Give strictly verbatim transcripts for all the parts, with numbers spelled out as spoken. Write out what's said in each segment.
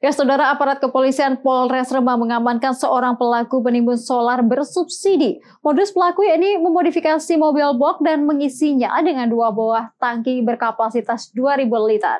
Ya, saudara, aparat kepolisian Polres Rembang mengamankan seorang pelaku penimbun solar bersubsidi. Modus pelaku ini memodifikasi mobil box dan mengisinya dengan dua buah tangki berkapasitas dua ribu liter.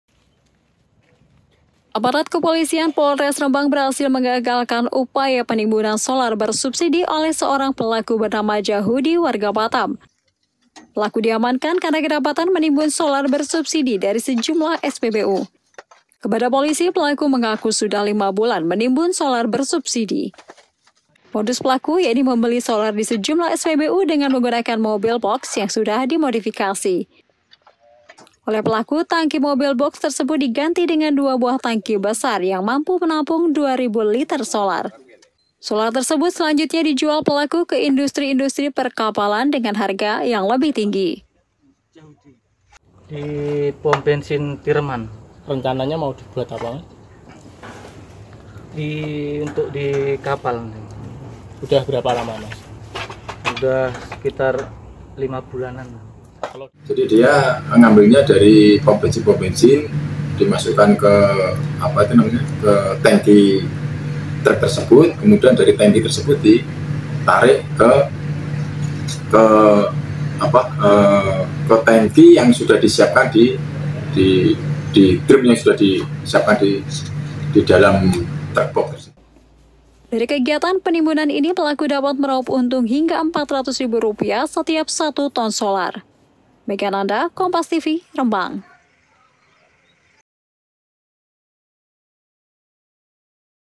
Aparat kepolisian Polres Rembang berhasil mengagalkan upaya penimbunan solar bersubsidi oleh seorang pelaku bernama Jahudi, warga Batam. Pelaku diamankan karena kedapatan menimbun solar bersubsidi dari sejumlah S P B U. Kepada polisi, pelaku mengaku sudah lima bulan menimbun solar bersubsidi. Modus pelaku yakni membeli solar di sejumlah S P B U dengan menggunakan mobil box yang sudah dimodifikasi. Oleh pelaku, tangki mobil box tersebut diganti dengan dua buah tangki besar yang mampu menampung dua ribu liter solar. Solar tersebut selanjutnya dijual pelaku ke industri-industri perkapalan dengan harga yang lebih tinggi. Di pom bensin Tirman. Rencananya mau dibuat apa? Di untuk di kapal. Udah berapa lama, Mas? Udah sekitar lima bulanan. Jadi dia mengambilnya dari pom bensin pom bensin dimasukkan ke apa itu namanya ke tangki truk tersebut, kemudian dari tangki tersebut ditarik ke ke apa eh, ke tangki yang sudah disiapkan di di di drum yang sudah disiapkan di di dalam truk box. Dari kegiatan penimbunan ini, pelaku dapat meraup untung hingga empat ratus ribu rupiah setiap satu ton solar. Megananda, Kompas T V, Rembang.